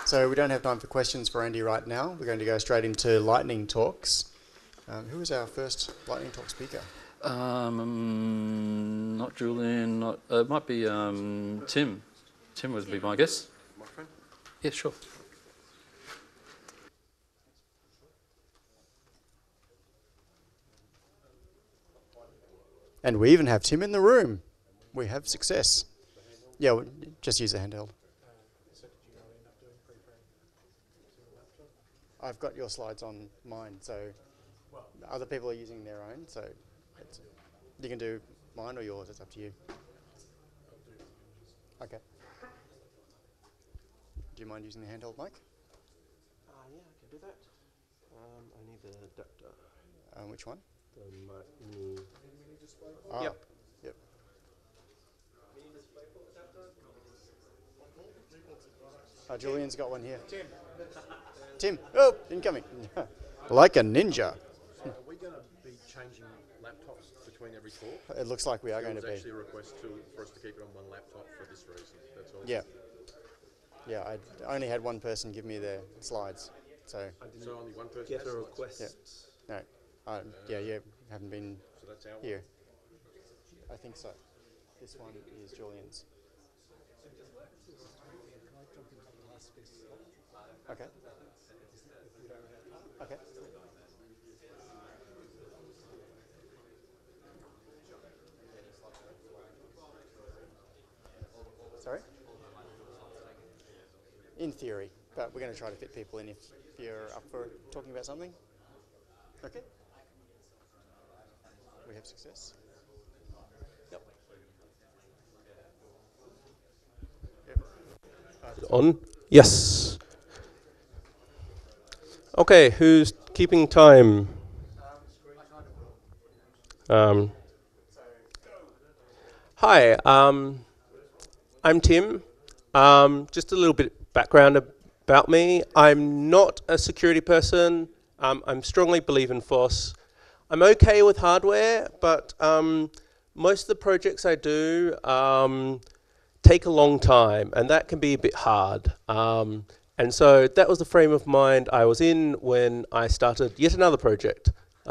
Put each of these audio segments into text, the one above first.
So we don't have time for questions for Andy right now. We're going to go straight into lightning talks. Who is our first lightning talk speaker? Not Julian. Not it might be Tim. Tim would be my guess. My friend? Yeah, sure. And we even have Tim in the room. We have success. Yeah, just use a handheld. I've got your slides on mine, so other people are using their own, so you can do mine or yours, it's up to you. Okay. Do you mind using the handheld mic? Yeah, I can do that. I need the adapter. Which one? The mini. Yep. Julian's got one here. Tim. Oh, incoming. Like a ninja. So are we going to be changing laptops between every talk? It looks like we are going to There was be. actually a request for us to keep it on one laptop for this reason. That's all. Yeah. Yeah, I only had one person give me their slides, so So only one person Get has a slides? request. no. Yeah, you haven't been So that's our here. I think so. This one is Julian's. Okay. Okay. Sorry? In theory, but we're going to try to fit people in if you're up for talking about something. Okay. We have success. Yep. On? Yes. Okay, who's keeping time? Hi, I'm Tim. Just a little bit background about me. I'm not a security person. I strongly believe in FOSS. I'm okay with hardware, but most of the projects I do take a long time, and that can be a bit hard. And so that was the frame of mind I was in when I started yet another project.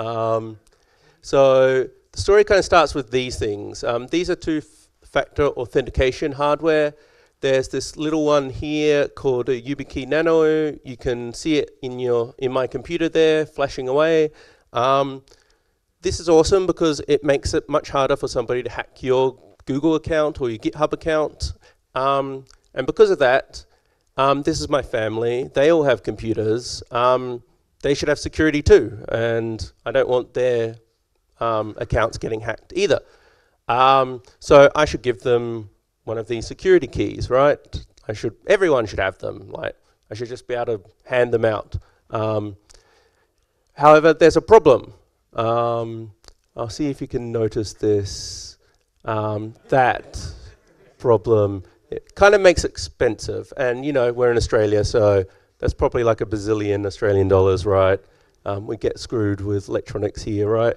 So the story kind of starts with these things. These are two-factor authentication hardware. There's this little one here called a YubiKey Nano. You can see it in my computer there, flashing away. This is awesome because it makes it much harder for somebody to hack your Google account or your GitHub account. And because of that, this is my family. They all have computers. They should have security too. And I don't want their accounts getting hacked either. So I should give them one of these security keys, right? Everyone should have them. Like, I should just be able to hand them out. However, there's a problem. I'll see if you can notice this. That problem, it kind of makes it expensive. And, you know, we're in Australia, so that's probably like a bazillion Australian dollars, right? We get screwed with electronics here, right?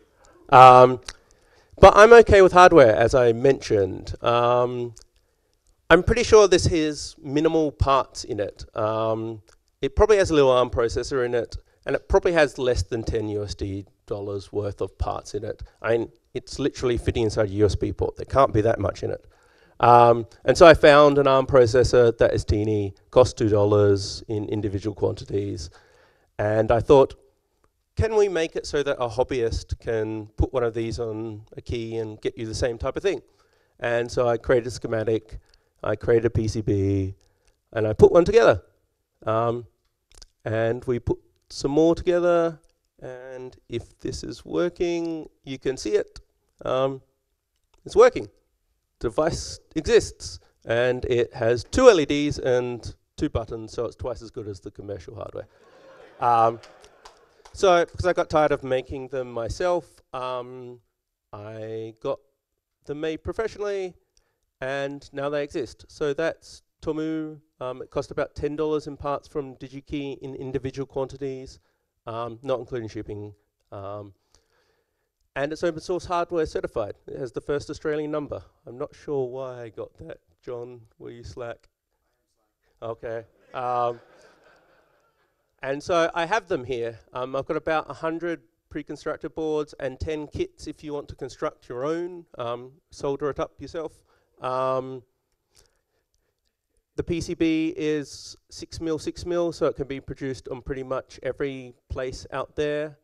But I'm okay with hardware, as I mentioned. I'm pretty sure this has minimal parts in it. It probably has a little ARM processor in it, and it probably has less than 10 USD dollars worth of parts in it. I mean, it's literally fitting inside a USB port. There can't be that much in it. And so I found an ARM processor that is teeny, costs $2 in individual quantities. And I thought, can we make it so that a hobbyist can put one of these on a key and get you the same type of thing? And so I created a schematic, I created a PCB, and I put one together. And we put some more together, and if this is working, you can see it. It's working. Device exists, and it has 2 LEDs and 2 buttons, so it's twice as good as the commercial hardware. So, because I got tired of making them myself, I got them made professionally, and now they exist. So that's Tomu. It cost about $10 in parts from DigiKey in individual quantities, not including shipping. And it's open source hardware certified. It has the first Australian number. I'm not sure why I got that. John, were you Slack? Okay. Um, and so I have them here. I've got about 100 pre-constructed boards and 10 kits if you want to construct your own, solder it up yourself. The PCB is 6mm, 6mm, so it can be produced on pretty much every place out there.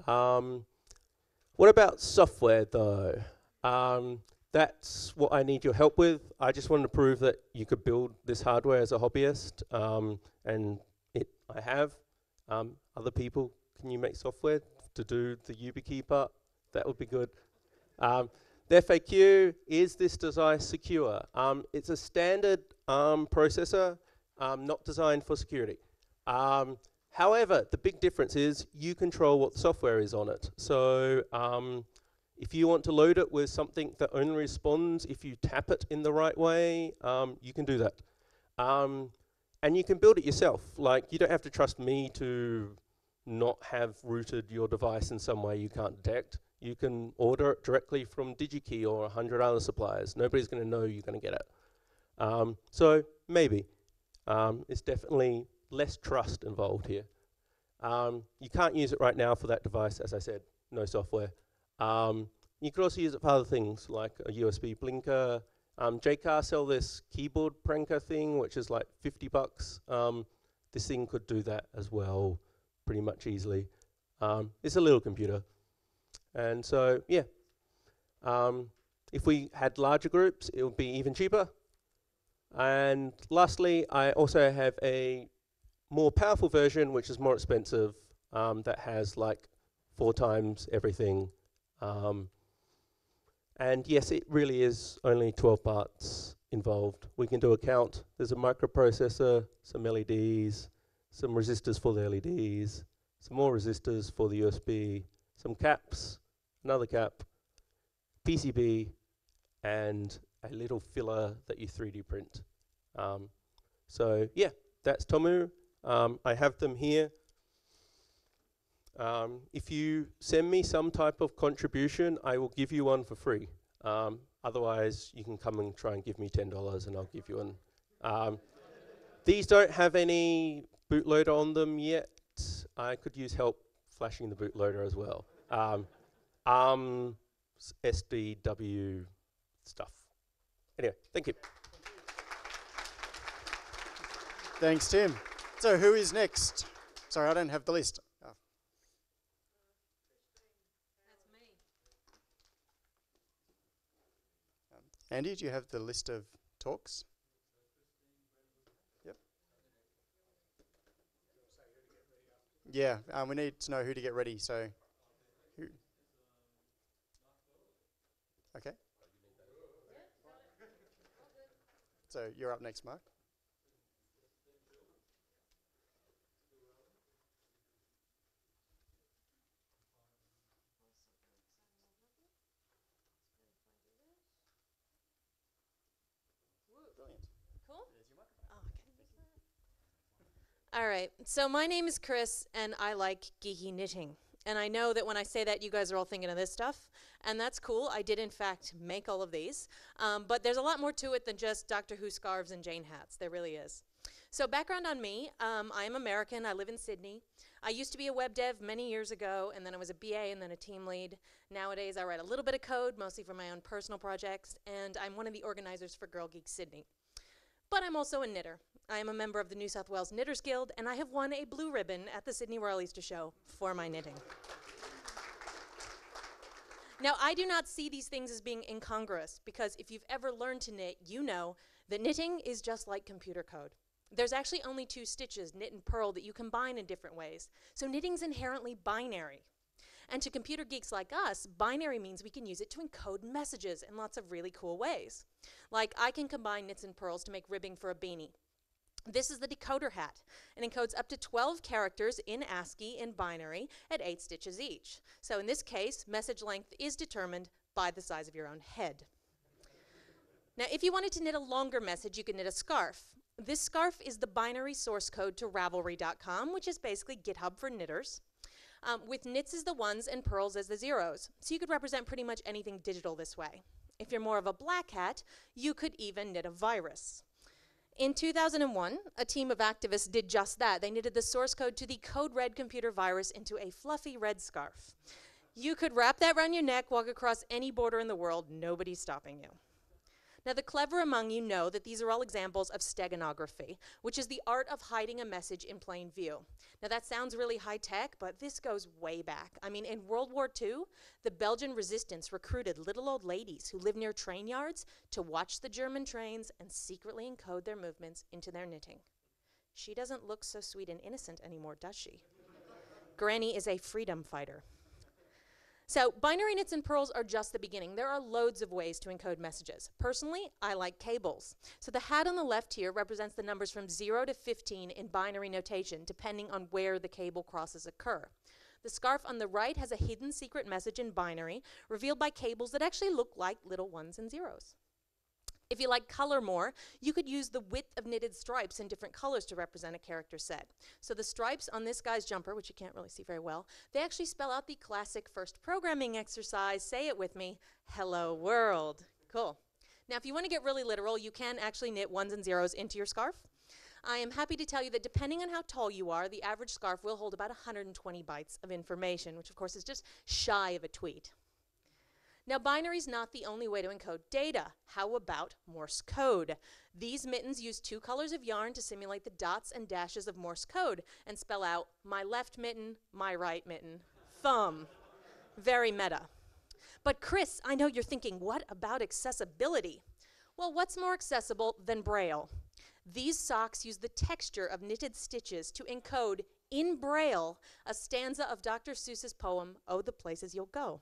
What about software though? That's what I need your help with. I just wanted to prove that you could build this hardware as a hobbyist, and I have. Other people, can you make software to do the YubiKey part? That would be good. The FAQ, is this device secure? It's a standard ARM processor, not designed for security. However, the big difference is you control what the software is on it. So if you want to load it with something that only responds if you tap it in the right way, you can do that. And you can build it yourself. Like, you don't have to trust me to not have rooted your device in some way you can't detect. You can order it directly from DigiKey or 100 other suppliers. Nobody's going to know you're going to get it. So maybe. It's definitely less trust involved here. You can't use it right now for that device, as I said, no software. You could also use it for other things, like a USB blinker. JCar sell this keyboard pranker thing, which is like $50. This thing could do that as well, pretty much easily. It's a little computer. And so, yeah, if we had larger groups, it would be even cheaper. And lastly, I also have a more powerful version, which is more expensive, that has like 4 times everything. And yes, it really is only 12 parts involved. We can do a count. There's a microprocessor, some LEDs, some resistors for the LEDs, some more resistors for the USB, some caps, another cap, PCB, and a little filler that you 3D print. So yeah, that's Tomu. I have them here. If you send me some type of contribution, I will give you one for free. Otherwise, you can come and try and give me $10 and I'll give you one. These don't have any bootloader on them yet. I could use help flashing the bootloader as well. SDW stuff. Anyway, thank you. Thanks, Tim. So who is next? Sorry, I don't have the list. Oh. That's me. Andy, do you have the list of talks? Yep. Yeah, we need to know who to get ready, so who? Okay. So you're up next, Mark. Brilliant. Cool? Oh, all right, so my name is Chris, and I like geeky knitting. And I know that when I say that, you guys are all thinking of this stuff, and that's cool. I did, in fact, make all of these. But there's a lot more to it than just Doctor Who scarves and Jane hats. There really is. So background on me, I am American. I live in Sydney. I used to be a web dev many years ago, and then I was a BA and then a team lead. Nowadays, I write a little bit of code, mostly for my own personal projects, and I'm one of the organizers for Girl Geek Sydney. But I'm also a knitter. I am a member of the New South Wales Knitters Guild, and I have won a blue ribbon at the Sydney Royal Easter Show for my knitting. Now, I do not see these things as being incongruous, because if you've ever learned to knit, you know that knitting is just like computer code. There's actually only 2 stitches, knit and purl, that you combine in different ways. So knitting's inherently binary. And to computer geeks like us, binary means we can use it to encode messages in lots of really cool ways. Like, I can combine knits and purls to make ribbing for a beanie. This is the decoder hat. It encodes up to 12 characters in ASCII in binary at 8 stitches each. So in this case, message length is determined by the size of your own head. Now, if you wanted to knit a longer message, you could knit a scarf. This scarf is the binary source code to Ravelry.com, which is basically GitHub for knitters, with knits as the ones and purls as the zeros. So you could represent pretty much anything digital this way. If you're more of a black hat, you could even knit a virus. In 2001, a team of activists did just that. They knitted the source code to the Code Red computer virus into a fluffy red scarf. You could wrap that around your neck, walk across any border in the world, nobody's stopping you. Now, the clever among you know that these are all examples of steganography, which is the art of hiding a message in plain view. Now, that sounds really high-tech, but this goes way back. I mean, in World War II, the Belgian resistance recruited little old ladies who lived near train yards to watch the German trains and secretly encode their movements into their knitting. She doesn't look so sweet and innocent anymore, does she? Granny is a freedom fighter. So binary knits and purls are just the beginning. There are loads of ways to encode messages. Personally, I like cables. So the hat on the left here represents the numbers from 0 to 15 in binary notation, depending on where the cable crosses occur. The scarf on the right has a hidden secret message in binary, revealed by cables that actually look like little ones and zeros. If you like color more, you could use the width of knitted stripes in different colors to represent a character set. So the stripes on this guy's jumper, which you can't really see very well, they actually spell out the classic first programming exercise. Say it with me, hello world. Cool. Now, if you want to get really literal, you can actually knit ones and zeros into your scarf. I am happy to tell you that depending on how tall you are, the average scarf will hold about 120 bytes of information, which of course is just shy of a tweet. Now, binary is not the only way to encode data. How about Morse code? These mittens use 2 colors of yarn to simulate the dots and dashes of Morse code and spell out my left mitten, my right mitten, thumb. Very meta. But Chris, I know you're thinking, what about accessibility? Well, what's more accessible than Braille? These socks use the texture of knitted stitches to encode in Braille a stanza of Dr. Seuss's poem, Oh, the Places You'll Go.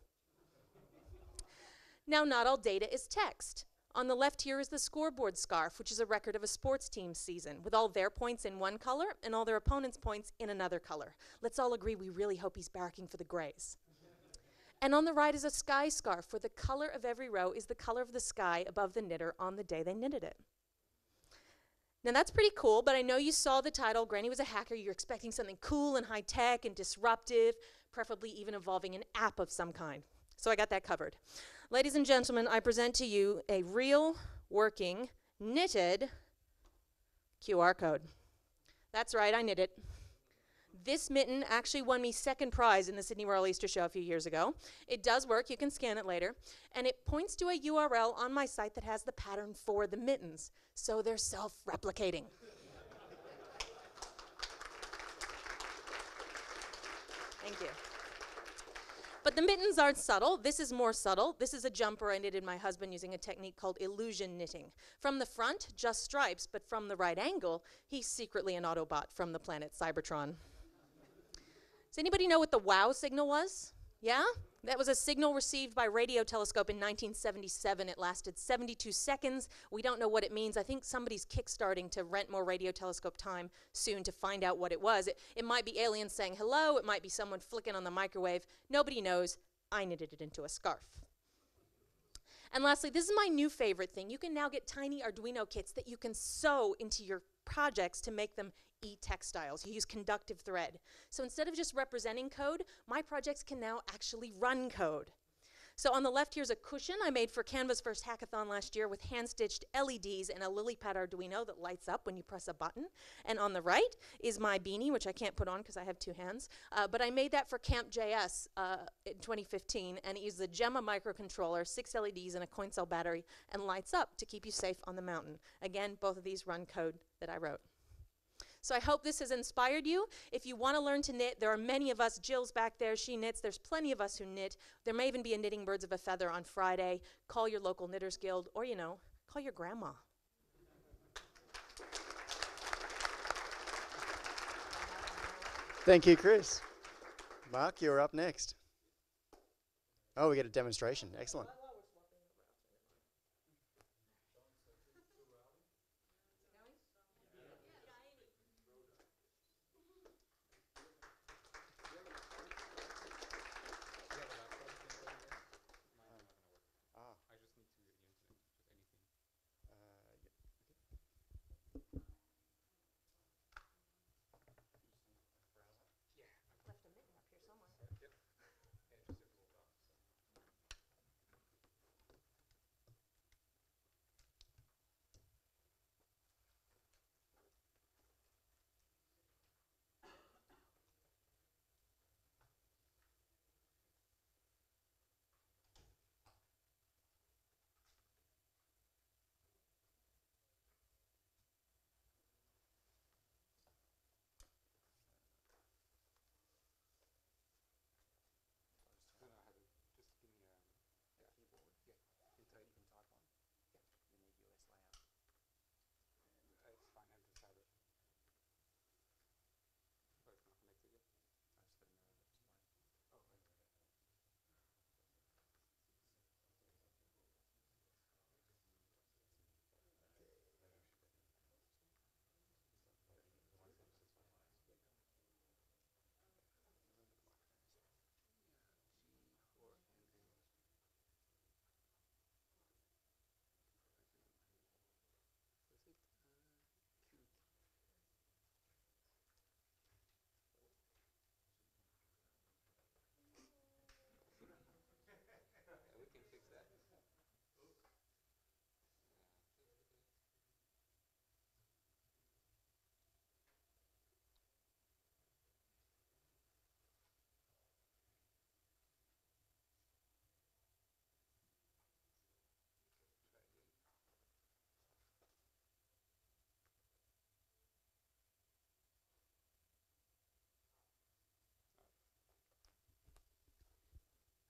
Now, not all data is text. On the left here is the scoreboard scarf, which is a record of a sports team's season, with all their points in one color and all their opponent's points in another color. Let's all agree we really hope he's barracking for the Grays. And on the right is a sky scarf, where the color of every row is the color of the sky above the knitter on the day they knitted it. Now that's pretty cool, but I know you saw the title, Granny Was a Hacker. You're expecting something cool and high-tech and disruptive, preferably even involving an app of some kind. So I got that covered. Ladies and gentlemen, I present to you a real, working, knitted QR code. That's right, I knit it. This mitten actually won me second prize in the Sydney Royal Easter Show a few years ago. It does work, you can scan it later, and it points to a URL on my site that has the pattern for the mittens, so they're self-replicating. Thank you. But the mittens aren't subtle. This is more subtle. This is a jumper I knitted my husband using a technique called illusion knitting. From the front, just stripes, but from the right angle, he's secretly an Autobot from the planet Cybertron. Does anybody know what the WOW signal was? Yeah? That was a signal received by radio telescope in 1977. It lasted 72 seconds. We don't know what it means. I think somebody's kickstarting to rent more radio telescope time soon to find out what it was. It might be aliens saying hello. It might be someone flicking on the microwave. Nobody knows. I knitted it into a scarf. And lastly, this is my new favorite thing. You can now get tiny Arduino kits that you can sew into your projects to make them e-textiles. You use conductive thread. So instead of just representing code, my projects can now actually run code. So on the left here's a cushion I made for Canva's first hackathon last year with hand-stitched LEDs and a Lilypad Arduino that lights up when you press a button. And on the right is my beanie, which I can't put on because I have 2 hands. But I made that for Camp.js in 2015, and it uses a Gemma microcontroller, 6 LEDs, and a coin cell battery, and lights up to keep you safe on the mountain. Again, both of these run code that I wrote. So I hope this has inspired you. If you want to learn to knit, there are many of us. Jill's back there, she knits. There's plenty of us who knit. There may even be a Knitting Birds of a Feather on Friday. Call your local Knitters Guild, or, you know, call your grandma. Thank you, Chris. Mark, you're up next. Oh, we get a demonstration. Excellent.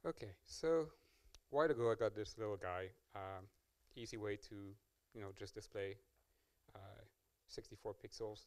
Okay, so a while ago I got this little guy. Easy way to, just display 64 pixels.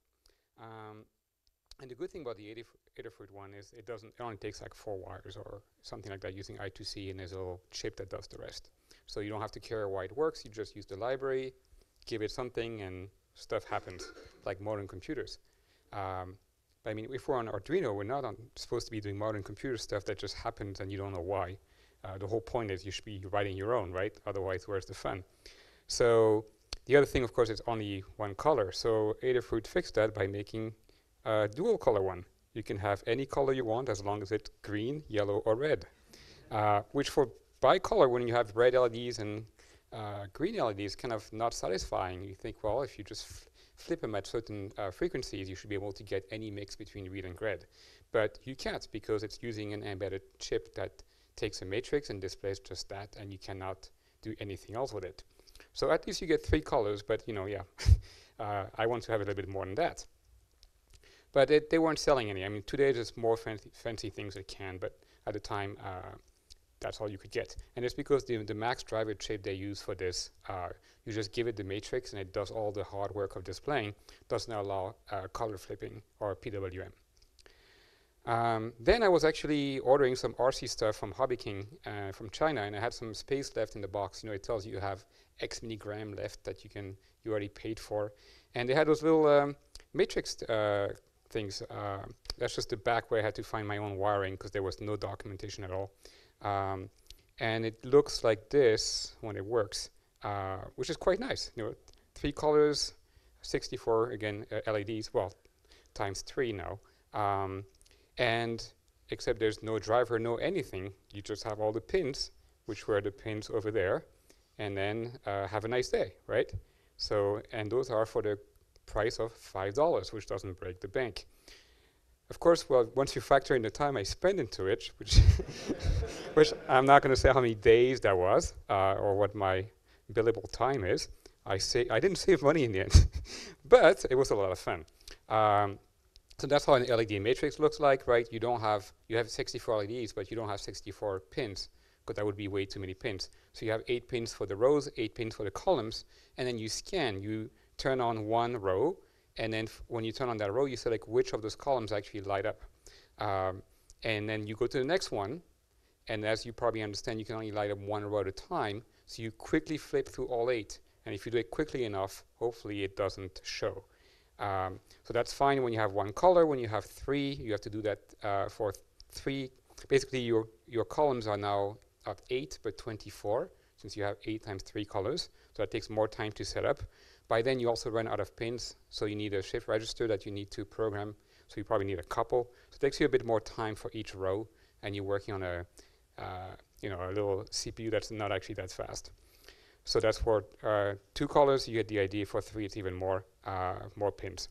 And the good thing about the Adafruit one is it only takes like 4 wires or something like that using I2C, and there's a little chip that does the rest. So you don't have to care why it works. You just use the library, give it something, and stuff happens like modern computers. But I mean, if we're on Arduino, we're not supposed to be doing modern computer stuff that just happens and you don't know why. The whole point is you should be writing your own, right? Otherwise, where's the fun? So the other thing, of course, is only one color. So Adafruit fixed that by making a dual color one. You can have any color you want as long as it's green, yellow, or red. Which for bicolor, when you have red LEDs and green LEDs, kind of not satisfying. You think, well, if you just flip them at certain frequencies, you should be able to get any mix between green and red. But you can't, because it's using an embedded chip that takes a matrix and displays just that, and you cannot do anything else with it. So at least you get 3 colors, but I want to have a little bit more than that. But they weren't selling any. I mean, today there's more fancy things that can, but at the time, that's all you could get. And it's because the Max driver chip they use for this, you just give it the matrix and it does all the hard work of displaying, doesn't allow color flipping or PWM. Then I was actually ordering some RC stuff from Hobby King from China, and I had some space left in the box. It tells you have X milligram left that you already paid for. And they had those little matrix things. That's just the back where I had to find my own wiring because there was no documentation at all. And it looks like this when it works, which is quite nice. 3 colors, 64 again LEDs. Well, times 3 now. And except there's no driver, no anything. You just have all the pins, which were the pins over there, and then have a nice day, right? So, and those are for the price of $5, which doesn't break the bank. Of course, well, once you factor in the time I spent into it, which I'm not going to say how many days that was, or what my billable time is, I didn't save money in the end, but it was a lot of fun. So that's how an LED matrix looks like, right? You have 64 LEDs, but you don't have 64 pins, because that would be way too many pins. So you have 8 pins for the rows, 8 pins for the columns, and then you scan. You turn on one row, and then when you turn on that row, you select which of those columns actually light up. And then you go to the next one, and as you probably understand, you can only light up one row at a time, so you quickly flip through all 8. And if you do it quickly enough, hopefully it doesn't show. So that's fine when you have 1 color. When you have 3, you have to do that for 3. Basically, your columns are now not 8, but 24, since you have 8 times 3 colors. So that takes more time to set up. By then, you also run out of pins, so you need a shift register that you need to program. So you probably need a couple. So it takes you a bit more time for each row, and you're working on a little CPU that's not actually that fast. So that's for 2 colors. You get the idea. For 3, it's even more pins.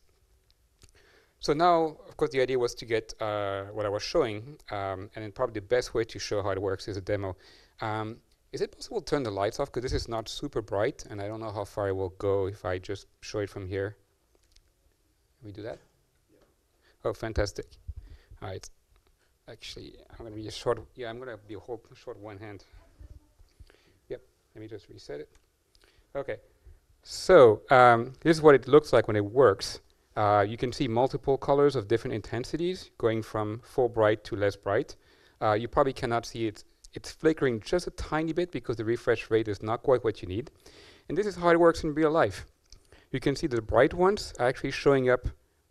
So now, of course, the idea was to get what I was showing, and then probably the best way to show how it works is a demo. Is it possible to turn the lights off? Because this is not super bright, and I don't know how far it will go if I just show it from here. Can we do that? Yeah. Oh, fantastic. All right. Actually, I'm going to be a short. Yeah, I'm going to be a whole short one hand. Yep. Let me just reset it. Okay. So this is what it looks like when it works. You can see multiple colors of different intensities going from full bright to less bright. You probably cannot see it. It's flickering just a tiny bit because the refresh rate is not quite what you need. And this is how it works in real life. You can see the bright ones are actually showing up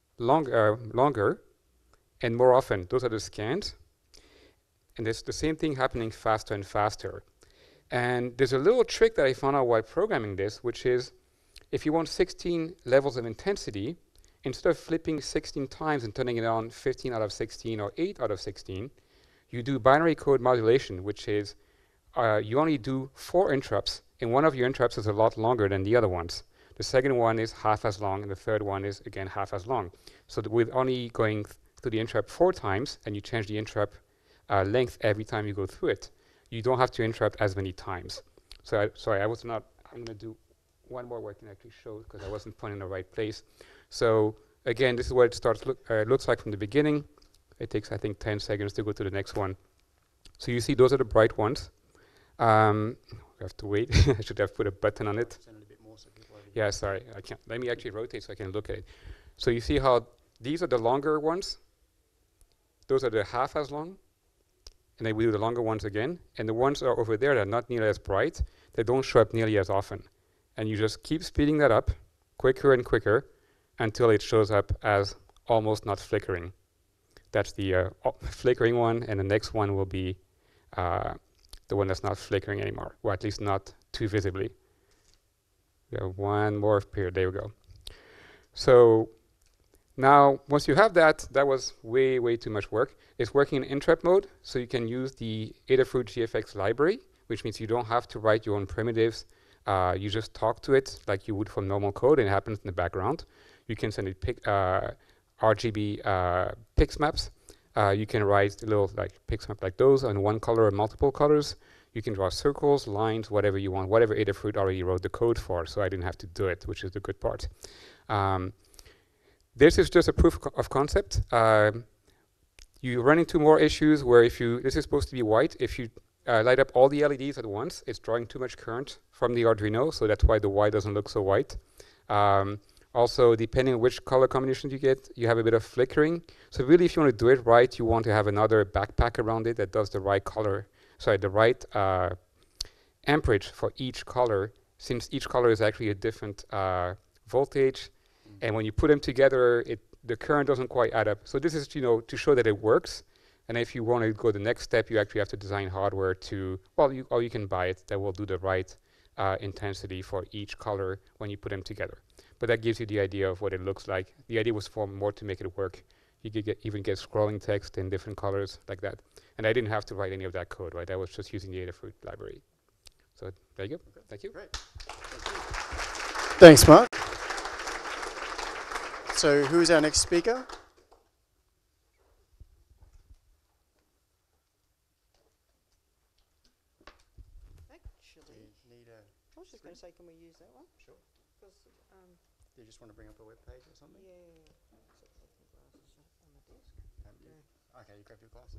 longer and more often. Those are the scans. And there's the same thing happening faster and faster. And there's a little trick that I found out while programming this, which is if you want 16 levels of intensity, instead of flipping 16 times and turning it on 15 out of 16 or 8 out of 16, you do binary code modulation, which is you only do 4 interrupts, and one of your interrupts is a lot longer than the other ones. The second one is half as long, and the third one is, again, half as long. So with only going through the interrupt 4 times, and you change the interrupt length every time you go through it, you don't have to interrupt as many times. So I'm going to do one more where I can actually show, because I wasn't pointing in the right place. So again, this is what it looks like from the beginning. It takes, I think, 10 seconds to go to the next one. So you see those are the bright ones. I have to wait. I should have put a button on it. Send it a bit more so people over here. Yeah, sorry, I can't. Let me actually rotate so I can look at it. So you see how these are the longer ones. Those are the half as long. And then we do the longer ones again. And the ones that are over there that are not nearly as bright, they don't show up nearly as often. And you just keep speeding that up quicker and quicker until it shows up as almost not flickering. That's the flickering one, and the next one will be the one that's not flickering anymore, or at least not too visibly. We have one more period. There we go. So now, once you have that, that was way, way too much work. It's working in interrupt mode, so you can use the Adafruit GFX library, which means you don't have to write your own primitives. You just talk to it like you would from normal code, and it happens in the background. You can send it RGB pix maps. You can write little pix map like those on one color or multiple colors. You can draw circles, lines, whatever you want, whatever Adafruit already wrote the code for, so I didn't have to do it, which is the good part. This is just a proof of concept. You run into more issues where this is supposed to be white. If you light up all the LEDs at once, it's drawing too much current from the Arduino, so that's why the Y doesn't look so white. Also, depending on which color combinations you get, you have a bit of flickering. So really, if you want to do it right, you want to have another backpack around it that does the right color, the right amperage for each color, since each color is actually a different voltage. And when you put them together, the current doesn't quite add up. So this is, to show that it works. And if you want to go the next step, you actually have to design hardware or you can buy it that will do the right intensity for each color when you put them together. But that gives you the idea of what it looks like. The idea was more to make it work. You could even get scrolling text in different colors like that. And I didn't have to write any of that code, right? I was just using the Adafruit library. So there you go. Okay. Thank you. Great. Thanks, Mark. So who's our next speaker? Actually, I was just going to say, can we use that one? Sure. Because, Do you just want to bring up a web page or something? yeah. Except for the glasses on the desk. Okay, you grab your glasses.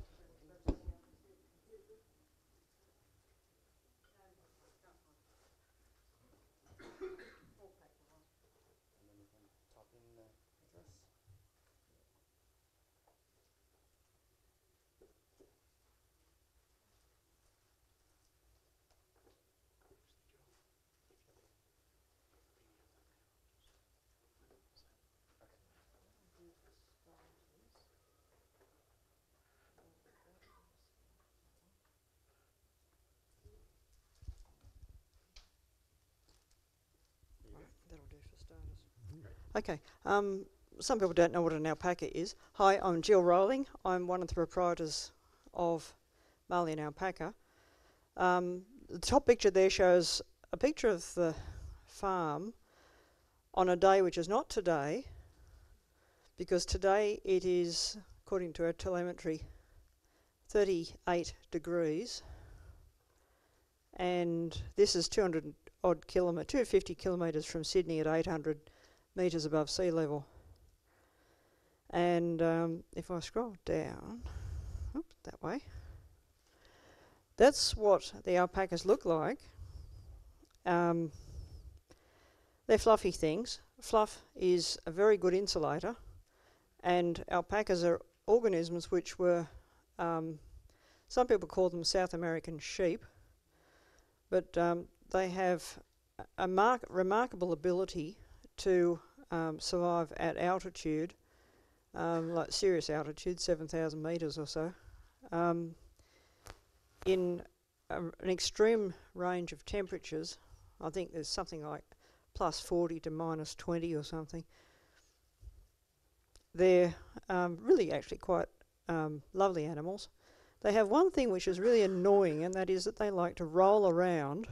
That'll do for starters. Okay. Some people don't know what an alpaca is. Hi, I'm Jill Rowling. I'm one of the proprietors of Malian Alpaca. The top picture there shows a picture of the farm on a day which is not today, because today it is, according to our telemetry, 38 degrees, and this is 250 kilometres from Sydney at 800 metres above sea level. And if I scroll down, that way, that's what the alpacas look like. They're fluffy things. Fluff is a very good insulator, and alpacas are organisms which were, some people call them South American sheep, but they have a remarkable ability to survive at altitude, like serious altitude, 7,000 metres or so, in an extreme range of temperatures. I think there's something like plus 40 to minus 20 or something. They're really actually quite lovely animals. They have one thing which is really annoying, and that is that they like to roll around.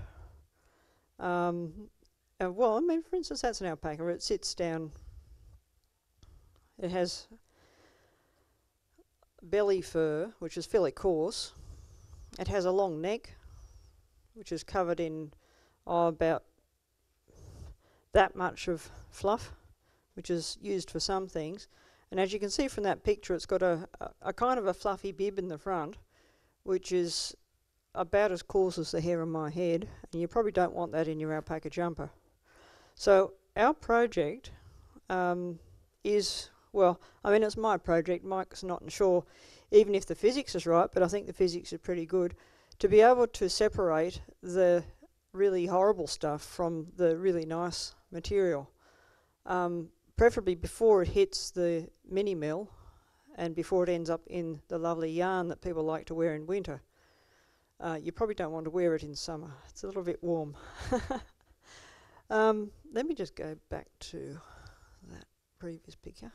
Well, I mean, for instance, that's an alpaca. It sits down. It has belly fur, which is fairly coarse. It has a long neck, which is covered in about that much of fluff, which is used for some things. And as you can see from that picture, it's got a kind of a fluffy bib in the front, which is about as coarse as the hair on my head, and you probably don't want that in your alpaca jumper. So our project is, well, I mean, it's my project. Mike's not sure even if the physics is right, but I think the physics is pretty good, to be able to separate the really horrible stuff from the really nice material, preferably before it hits the mini mill and before it ends up in the lovely yarn that people like to wear in winter. You probably don't want to wear it in summer. It's a little bit warm. Let me just go back to that previous picture.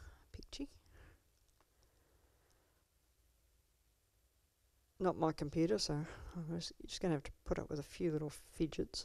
Not my computer, so I'm just going to have to put up with a few little fidgets.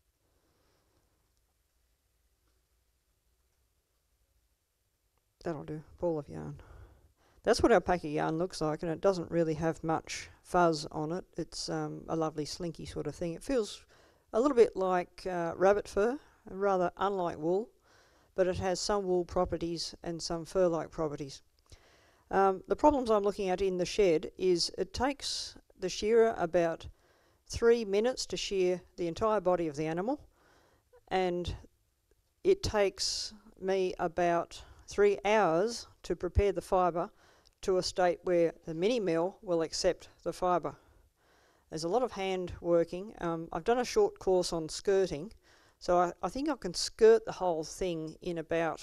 That'll do. Ball of yarn. That's what alpaca yarn looks like, and it doesn't really have much fuzz on it. It's a lovely slinky sort of thing. It feels a little bit like rabbit fur, rather unlike wool, but it has some wool properties and some fur-like properties. The problems I'm looking at in the shed is it takes the shearer about 3 minutes to shear the entire body of the animal, and it takes me about 3 hours to prepare the fibre to a state where the mini mill will accept the fibre. There's a lot of hand working. I've done a short course on skirting, so I think I can skirt the whole thing in about,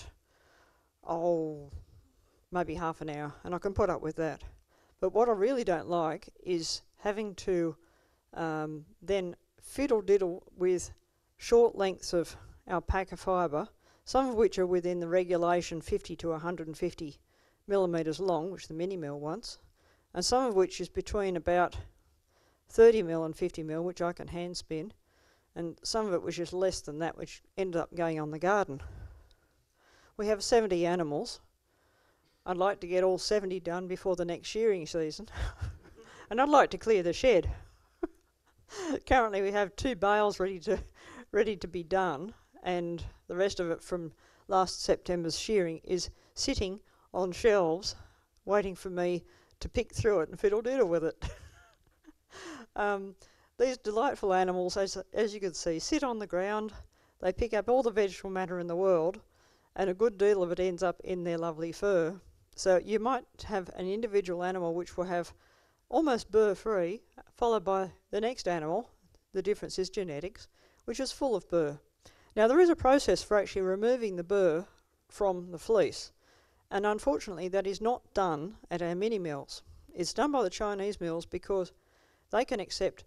maybe half an hour, and I can put up with that. But what I really don't like is having to then fiddle-diddle with short lengths of alpaca fibre, some of which are within the regulation 50 to 150 millimetres long, which the mini mill wants, and some of which is between about 30 mil and 50 mil, which I can hand spin, and some of it was just less than that, which ended up going on the garden. We have 70 animals. I'd like to get all 70 done before the next shearing season. And I'd like to clear the shed. Currently we have 2 bales ready to be done, and the rest of it from last September's shearing is sitting on shelves waiting for me to pick through it and fiddle-diddle with it. These delightful animals, as you can see, sit on the ground. They pick up all the vegetable matter in the world, and a good deal of it ends up in their lovely fur. So you might have an individual animal which will have almost burr-free, followed by the next animal, the difference is genetics, which is full of burr. Now there is a process for actually removing the burr from the fleece, and unfortunately that is not done at our mini mills. It's done by the Chinese mills because they can accept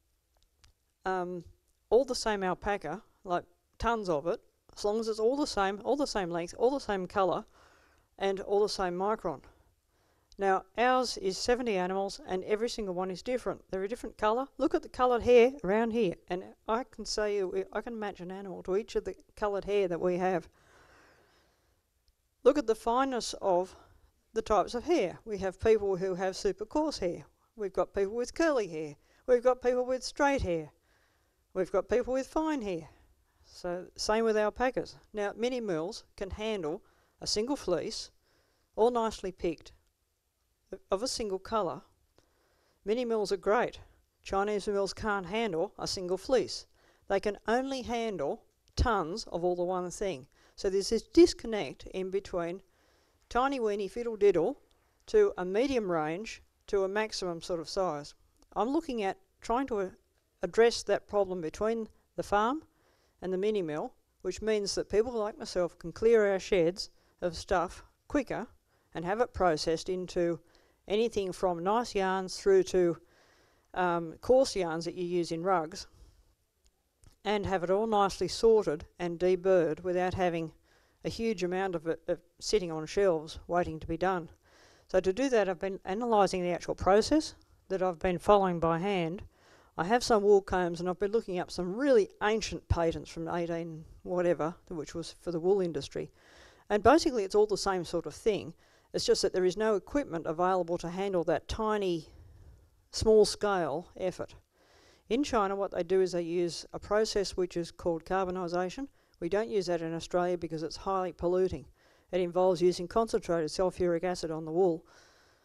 all the same alpaca, like tons of it, as long as it's all the same length, all the same colour, and all the same micron. Now ours is 70 animals and every single one is different. They're a different colour. Look at the coloured hair around here, and I can say I can match an animal to each of the coloured hair that we have. Look at the fineness of the types of hair. We have people who have super coarse hair. We've got people with curly hair. We've got people with straight hair. We've got people with fine hair. So same with alpacas. Now mini mills can handle a single fleece, all nicely picked, of a single colour. Mini mills are great. Chinese mills can't handle a single fleece. They can only handle tons of all the one thing. So there's this disconnect in between tiny weeny fiddle diddle to a medium range to a maximum sort of size. I'm looking at trying to address that problem between the farm and the mini mill, which means that people like myself can clear our sheds of stuff quicker and have it processed into anything from nice yarns through to coarse yarns that you use in rugs, and have it all nicely sorted and deburred without having a huge amount of it sitting on shelves waiting to be done. So to do that, I've been analysing the actual process that I've been following by hand. I have some wool combs, and I've been looking up some really ancient patents from 18 whatever, which was for the wool industry. And basically it's all the same sort of thing. It's just that there is no equipment available to handle that tiny, small scale effort. In China, what they do is they use a process which is called carbonisation. We don't use that in Australia because it's highly polluting. It involves using concentrated sulfuric acid on the wool.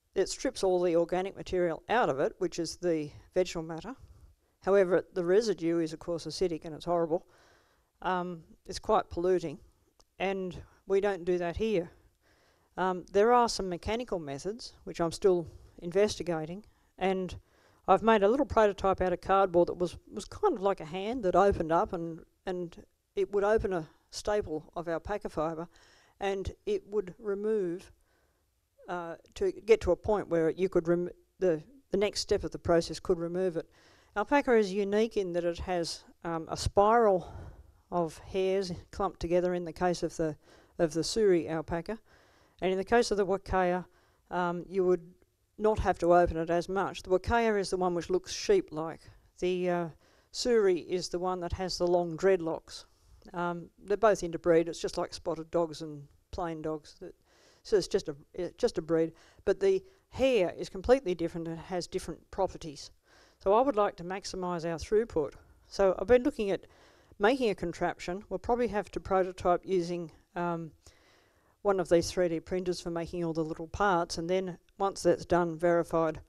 it strips all the organic material out of it, which is the vegetable matter. However, the residue is, of course, acidic and it's horrible. It's quite polluting, and we don't do that here. There are some mechanical methods, which I'm still investigating, and I've made a little prototype out of cardboard that was kind of like a hand that opened up, and it would open a staple of alpaca fibre, and it would remove, to get to a point where you could the next step of the process could remove it. Alpaca is unique in that it has a spiral of hairs clumped together in the case of the Suri alpaca, and in the case of the Wakaya, you would not have to open it as much. The Wakaya is the one which looks sheep-like. The Suri is the one that has the long dreadlocks. They're both interbreed. It's just like spotted dogs and plain dogs. So it's just a breed. But the hair is completely different and has different properties. So I would like to maximise our throughput. So I've been looking at making a contraption. We'll probably have to prototype using one of these 3D printers for making all the little parts, and then once that's done, verified,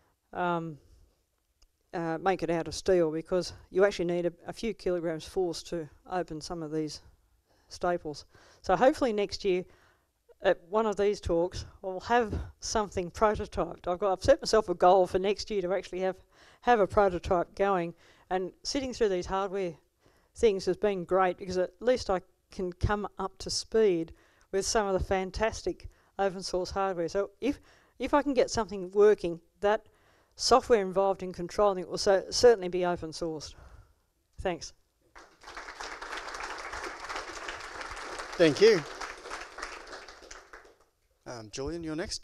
make it out of steel, because you actually need a few kilograms force to open some of these staples. So hopefully next year at one of these talks we'll have something prototyped. I've set myself a goal for next year to actually have a prototype going, and sitting through these hardware things has been great, because at least I can come up to speed with some of the fantastic open source hardware. So if I can get something working, that software involved in controlling it will certainly be open sourced. Thanks. Thank you. Julian, you're next.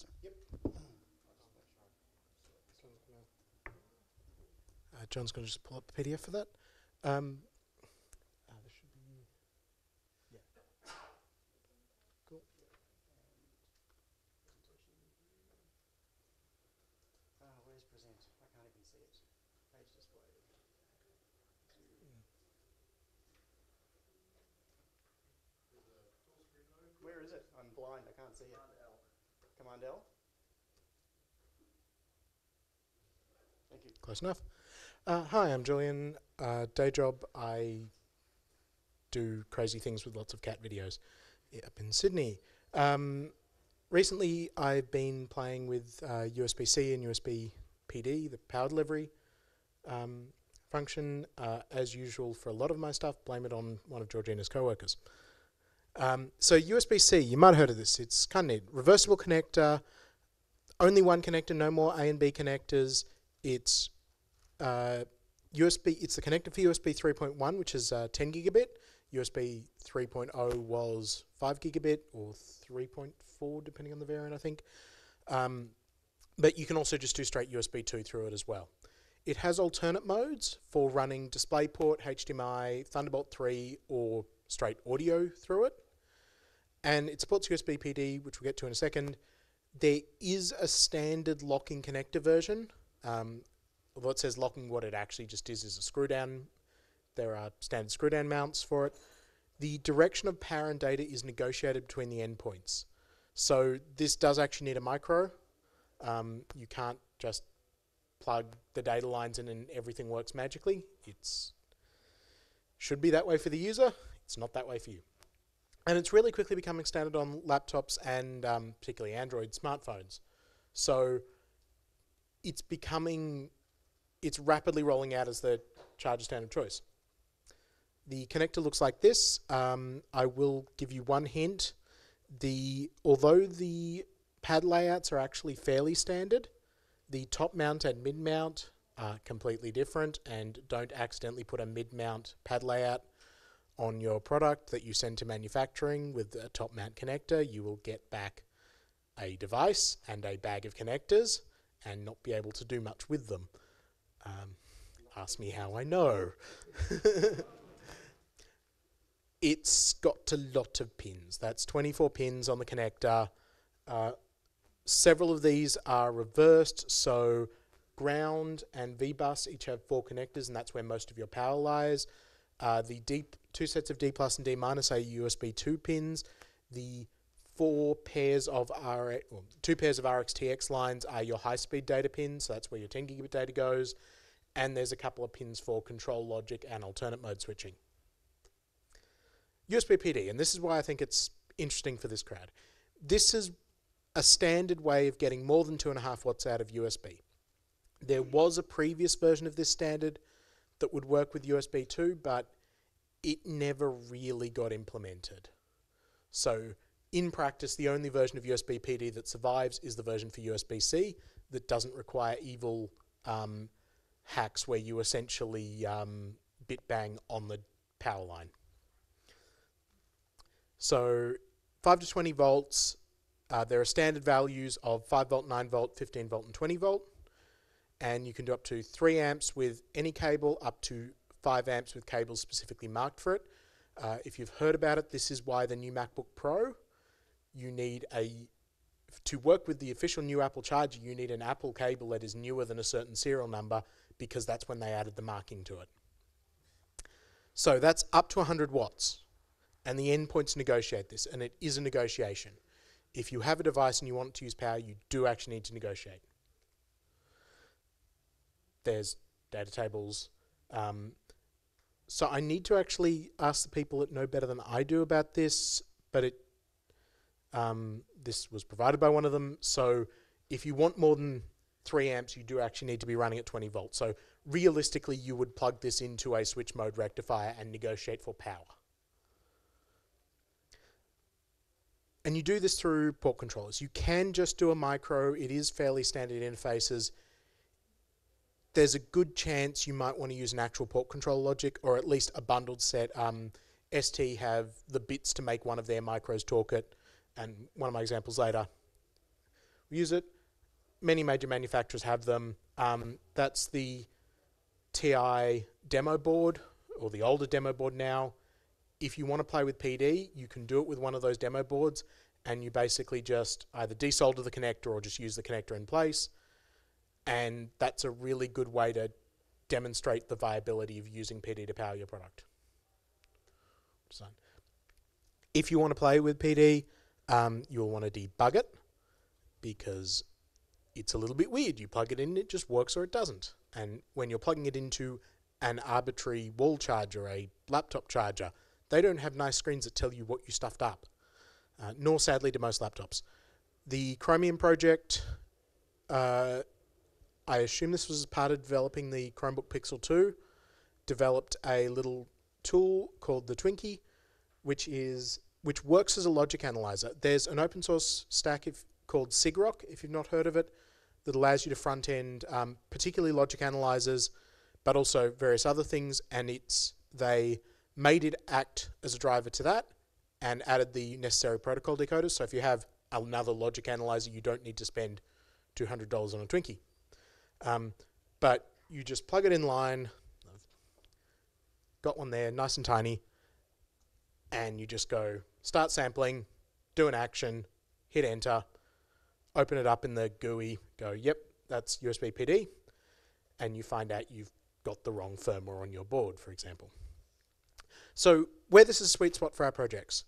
John's going to just pull up the PDF for that. There should be, yeah. Cool. Where's present? I can't even see it. Page display. Where is it? I'm blind. I can't see it. Command L. Thank you. Close enough. Hi, I'm Julian. Day job, I do crazy things with lots of cat videos up in Sydney. Recently, I've been playing with USB-C and USB PD, the power delivery function. As usual for a lot of my stuff, blame it on one of Georgina's co-workers. So USB-C, you might have heard of this. It's kind of neat. Reversible connector, only one connector, no more A and B connectors. It's USB. It's the connector for USB 3.1, which is 10 gigabit. USB 3.0 was 5 gigabit or 3.4, depending on the variant, I think. But you can also just do straight USB 2 through it as well. It has alternate modes for running DisplayPort, HDMI, Thunderbolt 3, or straight audio through it. And it supports USB PD, which we'll get to in a second. There is a standard locking connector version. Although it says locking, what it actually just is a screw down. There are standard screw down mounts for it. The direction of power and data is negotiated between the endpoints. So this does actually need a micro. You can't just plug the data lines in and everything works magically. It's should be that way for the user. It's not that way for you. And it's really quickly becoming standard on laptops and particularly Android smartphones. So it's rapidly rolling out as the charger standard choice. The connector looks like this. I will give you one hint. Although the pad layouts are actually fairly standard, the top mount and mid mount are completely different, and don't accidentally put a mid mount pad layout on your product that you send to manufacturing with a top mount connector. You will get back a device and a bag of connectors and not be able to do much with them. Ask me how I know. It's got a lot of pins. That's 24 pins on the connector. Several of these are reversed, so ground and VBus each have 4 connectors, and that's where most of your power lies. The two sets of D plus and D minus are USB 2 pins. The 2 pairs of RxTX lines are your high-speed data pins, so that's where your 10 gigabit data goes, and there's a couple of pins for control logic and alternate mode switching. USB PD, and this is why I think it's interesting for this crowd. This is a standard way of getting more than 2.5 watts out of USB. There was a previous version of this standard that would work with USB 2, but it never really got implemented. So in practice, the only version of USB PD that survives is the version for USB-C that doesn't require evil hacks where you essentially bit bang on the power line. So 5 to 20 volts, there are standard values of 5 volt, 9 volt, 15 volt and 20 volt, and you can do up to 3 amps with any cable, up to 5 amps with cables specifically marked for it. If you've heard about it, this is why the new MacBook Pro, you need to work with the official new Apple charger, you need an Apple cable that is newer than a certain serial number, because that's when they added the marking to it. So that's up to 100 watts, and the endpoints negotiate this, and it is a negotiation. If you have a device and you want it to use power, you do actually need to negotiate. There's data tables. So I need to actually ask the people that know better than I do about this, but this was provided by one of them. So if you want more than 3 amps, you do actually need to be running at 20 volts. So realistically, you would plug this into a switch mode rectifier and negotiate for power. And you do this through port controllers. You can just do a micro. It is fairly standard interfaces. There's a good chance you might want to use an actual port control logic, or at least a bundled set. ST have the bits to make one of their micros talk it, and one of my examples later. We use it. Many major manufacturers have them. That's the TI demo board, or the older demo board now. If you want to play with PD, you can do it with one of those demo boards, and you basically just either desolder the connector or just use the connector in place. And that's a really good way to demonstrate the viability of using PD to power your product. If you want to play with PD, you'll want to debug it, because it's a little bit weird. You plug it in, it just works or it doesn't. And when you're plugging it into an arbitrary wall charger, a laptop charger, they don't have nice screens that tell you what you stuffed up, nor sadly do most laptops. The Chromium project, I assume this was part of developing the Chromebook Pixel 2, developed a little tool called the Twinkie, which works as a logic analyzer. There's an open source stack called SIGROC, if you've not heard of it, that allows you to front end particularly logic analyzers, but also various other things, and they made it act as a driver to that and added the necessary protocol decoders. So if you have another logic analyzer, you don't need to spend $200 on a Twinkie. But you just plug it in line. I've got one there, nice and tiny, and you just go start sampling, do an action, hit enter, open it up in the GUI, go, yep, that's USB PD, and you find out you've got the wrong firmware on your board, for example. So where this is a sweet spot for our projects,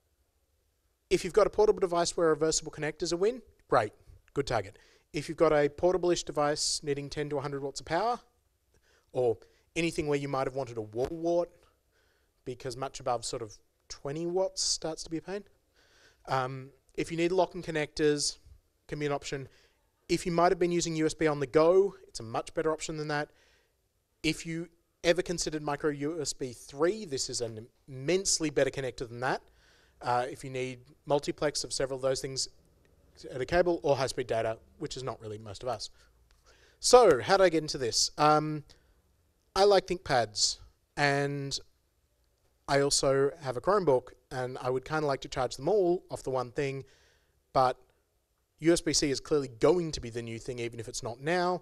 if you've got a portable device where reversible connectors are win, great, good target. If you've got a portable-ish device needing 10 to 100 watts of power, or anything where you might have wanted a wall wart, because much above sort of 20 watts starts to be a pain. If you need lock-in connectors, can be an option. If you might have been using USB on the go, it's a much better option than that. If you ever considered micro USB 3, this is an immensely better connector than that. If you need multiplex of several of those things at a cable, or high-speed data, which is not really most of us. So, how did I get into this? I like ThinkPads, and I also have a Chromebook, and I would kind of like to charge them all off the one thing, but USB-C is clearly going to be the new thing, even if it's not now,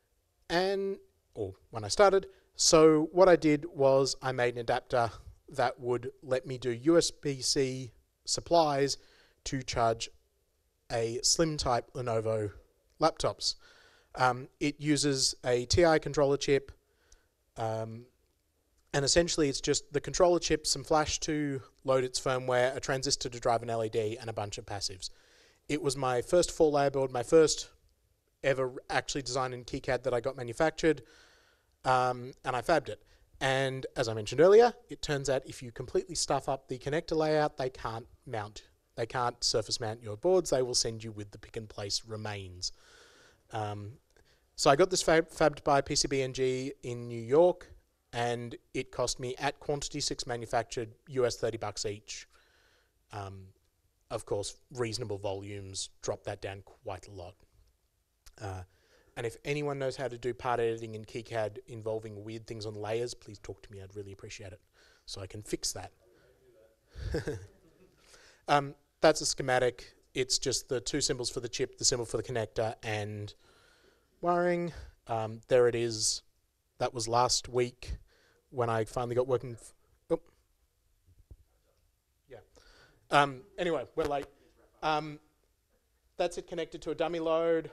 or when I started. So what I did was I made an adapter that would let me do USB-C supplies to charge a slim type Lenovo laptops. It uses a TI controller chip, And essentially it's just the controller chip, some flash to load its firmware, a transistor to drive an LED, and a bunch of passives. It was my first 4-layer build, my first ever actually designed in KiCad that I got manufactured, and I fabbed it. And as I mentioned earlier, it turns out if you completely stuff up the connector layout, they can't surface mount your boards. They will send you with the pick and place remains. So I got this fabbed by PCB-NG in New York, and it cost me at quantity 6 manufactured US $30 each. Of course, reasonable volumes drop that down quite a lot. And if anyone knows how to do part editing in KiCad involving weird things on layers, please talk to me. I'd really appreciate it, so I can fix that. That's a schematic. It's just the 2 symbols for the chip, the symbol for the connector, and wiring. There it is. That was last week when I finally got working. Anyway, we're late. That's it connected to a dummy load.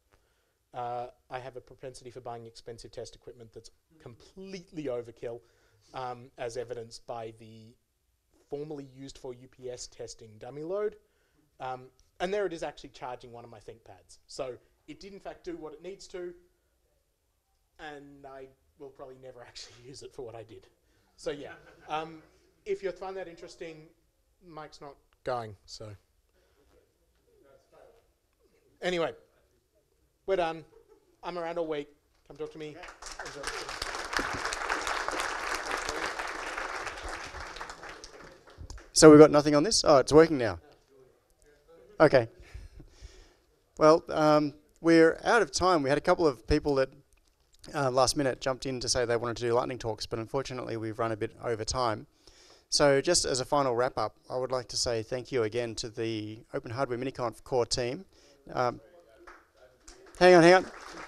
I have a propensity for buying expensive test equipment that's completely overkill, as evidenced by the formerly used for UPS testing dummy load. And there it is actually charging one of my ThinkPads. So it did in fact do what it needs to, and I will probably never actually use it for what I did. So yeah, if you find that interesting, Mike's not going, so. Anyway, we're done. I'm around all week. Come talk to me. So we've got nothing on this? Oh, it's working now. Okay. Well, we're out of time. We had a couple of people that last minute jumped in to say they wanted to do lightning talks, but unfortunately we've run a bit over time. So just as a final wrap up, I would like to say thank you again to the Open Hardware Miniconf core team. Hang on.